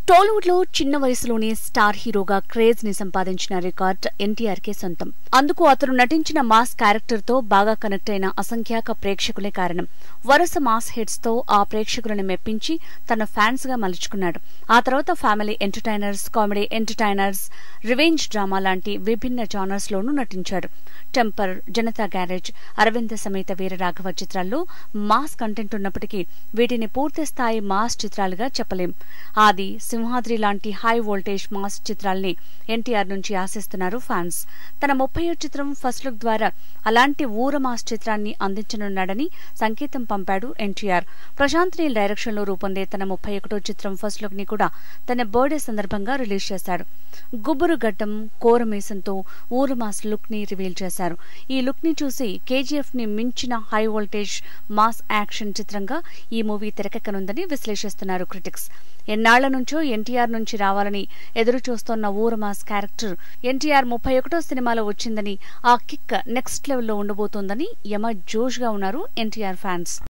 టాలీవుడ్ లో చిన్న వయసులోనే స్టార్ హీరోగా క్రేజ్ ని సంపాదించిన రికార్డ్ ఎన్టీఆర్ కే సొంతం. అందుకు అతను నటించిన మాస్ క్యారెక్టర్ తో బాగా కనెక్ట్ అయిన అసంఖ్యాక ప్రేక్షకులే కారణం. వరుస మాస్ హిట్స్ తో ఆ ప్రేక్షకులను మెప్పించి తన ఫ్యాన్స్ గా మలుచుకున్నాడు. ఆ తర్వాత family entertainers, comedy entertainers, revenge drama లాంటి విభిన్న జానర్స్ లోనూ నటించాడు. టెంపర్, జనతా గ్యారేజ్, అరవింద సమేత వీర రాఘవ చిత్రాల్లో మాస్ కంటెంట్ ఉన్నప్పటికీ వీటిని పూర్తి స్థాయి మాస్ చిత్రాలుగా చెప్పలేం. ఆది, సింహాద్రి లాంటి హై వోల్టేజ్ మాస్ చిత్రాల్ని ఎన్టీఆర్ నుంచి ఆశిస్తున్నారు ఫ్యాన్స్. తన 30వ చిత్రం ఫస్ట్ లుక్ ద్వారా అలాంటి ఊర మాస్ చిత్రాన్ని అందించనున్నాడని సంకేతం పంపాడు ఎన్టీఆర్. ప్రశాంత్ నీల్ డైరెక్షన్ లో రూపొందే తన 31వ చిత్రం ఫస్ట్ లుక్ ని కూడా తన బర్త్డే సందర్భంగా రిలీజ్ చేశాడు. గుబ్బురు గడ్డం, కోరమేసంతో ఊర మాస్ లుక్ ని రివీల్ చేశారు. ఈ లుక్ ని చూసి కేజీఎఫ్ ని మించిన హై వోల్టేజ్ మాస్ యాక్షన్ చిత్రంగా ఈ మూవీ తెరకెక్కనుందని విశ్లేషిస్తున్నారు క్రిటిక్స్. ఎన్నాళ్ల నుంచో ఎన్టీఆర్ నుంచి రావాలని ఎదురు చూస్తోన్న ఊర మాస్ క్యారెక్టర్ ఎన్టీఆర్ 31వ సినిమాలో వచ్చిందని, ఆ కిక్ నెక్స్ట్ లెవెల్లో ఉండబోతోందని యమ జోష్ గా ఉన్నారు ఎన్టీఆర్ ఫ్యాన్స్.